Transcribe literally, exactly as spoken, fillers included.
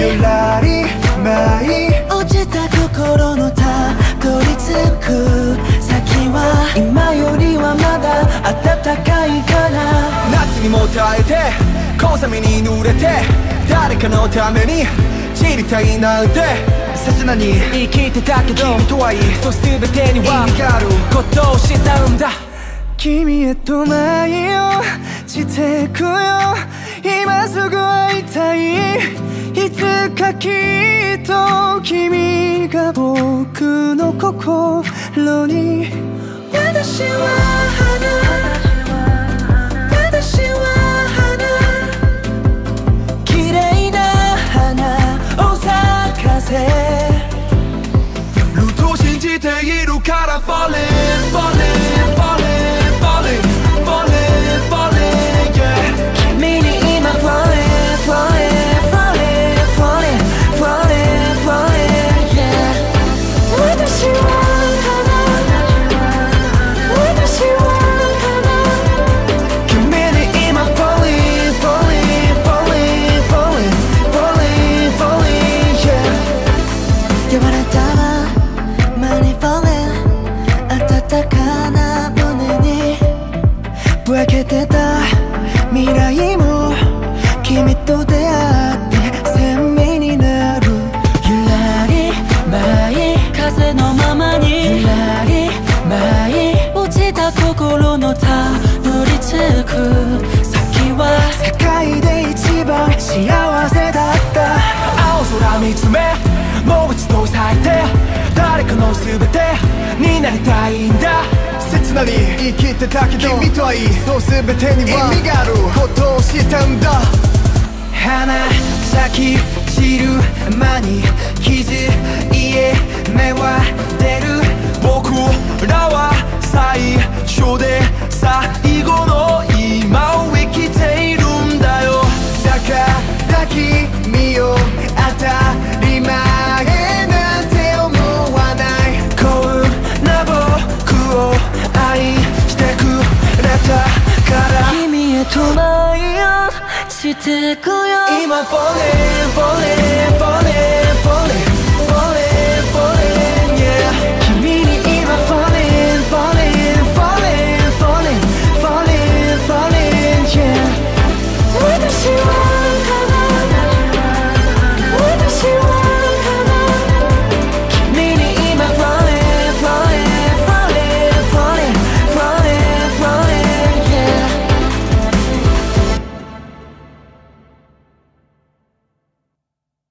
ゆらり舞い落ちた心のたどり着く先は今よりはまだ暖かいかな。夏にも耐えて小雨に濡れて誰かのために散りたいなんて切なに生きてたけど君とはいいそう全てには意味があることをしたんだ。君へと舞い落ちてくよ今すぐ会いたいいつかきっと君が僕の心に。私は花私は花綺麗な花を咲かせルートを信じているから Fallin Fallin Fallin Fallin Fallin Fallin yeah 君に今 Fallin Fallin Fallin Fallin Fallin Fallin yeah 私は分けてた未来も君と出会って鮮明になる。ゆらり舞い風のままにゆらり舞い落ちた心のたどり着く先は世界で一番幸せだった。青空見つめもう一度咲いて誰かの全てになりたいんだ。切なに生きてたけど君とはいいそう全てには意味があることをしたんだ。花咲き散る間に傷家芽は出る僕らは最初で最後の今を生きているんだよ。だから君を当たり前なんて思わないこんな僕を愛してくれたから君へと舞い落ちてくよ今 Fallin Fallin